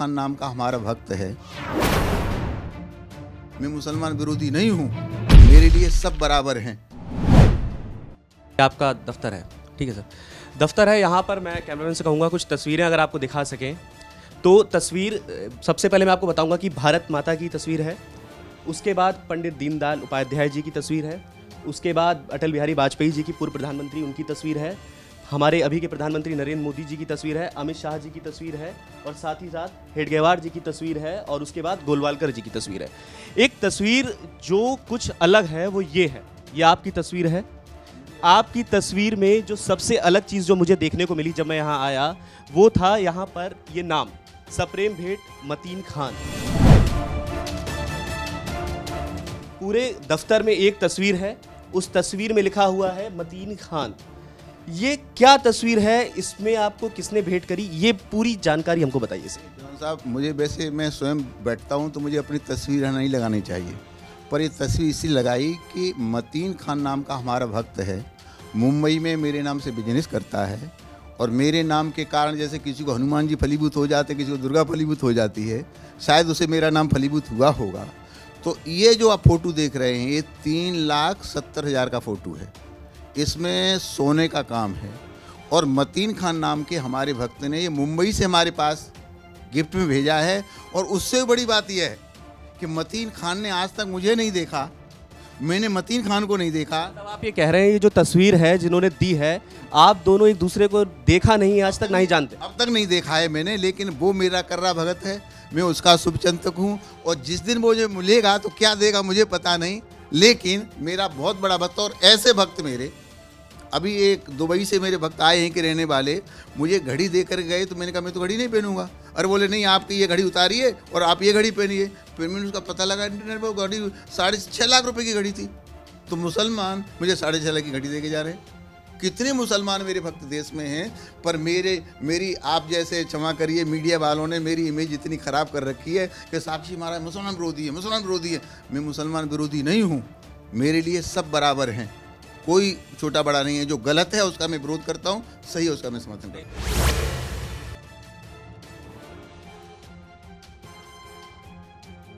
खान नाम का हमारा भक्त है। मैं मुसलमान विरोधी नहीं हूँ, मेरे लिए सब बराबर हैं। आपका दफ्तर है, ठीक है सर, दफ्तर है। यहाँ पर मैं कैमरामैन से कहूँगा कुछ तस्वीरें अगर आपको दिखा सकें तो। तस्वीर सबसे पहले मैं आपको बताऊँगा कि भारत माता की तस्वीर है, उसके बाद पंडित दीनदयाल उपाध्याय जी की तस्वीर है, उसके बाद अटल बिहारी वाजपेयी जी की पूर्व प्रधानमंत्री उनकी तस्वीर है, हमारे अभी के प्रधानमंत्री नरेंद्र मोदी जी की तस्वीर है, अमित शाह जी की तस्वीर है, और साथ ही साथ हेडगेवार जी की तस्वीर है, और उसके बाद गोलवालकर जी की तस्वीर है। एक तस्वीर जो कुछ अलग है वो ये है, ये आपकी तस्वीर है। आपकी तस्वीर में जो सबसे अलग चीज़ जो मुझे देखने को मिली जब मैं यहाँ आया वो था यहाँ पर ये नाम सप्रेम भेंट मतीन खान। पूरे दफ्तर में एक तस्वीर है, उस तस्वीर में लिखा हुआ है मतीन खान। ये क्या तस्वीर है, इसमें आपको किसने भेंट करी, ये पूरी जानकारी हमको बताइए सर। साहब, मुझे वैसे मैं स्वयं बैठता हूँ तो मुझे अपनी तस्वीर नहीं लगानी चाहिए, पर ये तस्वीर इसलिए लगाई कि मतीन खान नाम का हमारा भक्त है, मुंबई में मेरे नाम से बिजनेस करता है, और मेरे नाम के कारण जैसे किसी को हनुमान जी फलीभूत हो जाते, किसी को दुर्गा फलीभूत हो जाती है, शायद उसे मेरा नाम फलीभूत हुआ होगा। तो ये जो आप फ़ोटो देख रहे हैं ये 3,70,000 का फ़ोटो है, इसमें सोने का काम है। और मतीन खान नाम के हमारे भक्त ने ये मुंबई से हमारे पास गिफ्ट में भेजा है। और उससे बड़ी बात यह है कि मतीन खान ने आज तक मुझे नहीं देखा, मैंने मतीन खान को नहीं देखा। तब आप ये कह रहे हैं ये जो तस्वीर है जिन्होंने दी है, आप दोनों एक दूसरे को देखा नहीं, आज तक नहीं जानते? अब तक नहीं देखा है मैंने, लेकिन वो मेरा कर्रा भगत है, मैं उसका शुभचिंतक हूँ। और जिस दिन वो मुझे मिलेगा तो क्या देगा मुझे पता नहीं, लेकिन मेरा बहुत बड़ा भक्त। और ऐसे भक्त मेरे अभी एक दुबई से मेरे भक्त आए हैं कि रहने वाले, मुझे घड़ी दे कर गए तो मैंने कहा मैं तो घड़ी नहीं पहनूंगा। अरे बोले नहीं, आपकी ये घड़ी उतारिए और आप ये घड़ी पहनिए। फिर मैंने उसका पता लगा इंटरनेट पर, घड़ी 6.5 लाख रुपए की घड़ी थी। तो मुसलमान मुझे 6.5 लाख की घड़ी दे के जा रहे हैं। कितने मुसलमान मेरे भक्त देश में हैं, पर मेरी आप जैसे क्षमा करिए मीडिया वालों ने मेरी इमेज इतनी ख़राब कर रखी है कि साक्षी महाराज मुसलमान विरोधी है, मुसलमान विरोधी है। मैं मुसलमान विरोधी नहीं हूँ, मेरे लिए सब बराबर हैं, कोई छोटा बड़ा नहीं है। जो गलत है उसका मैं विरोध करता हूँ, सही है उसका मैं समर्थन करता हूँ।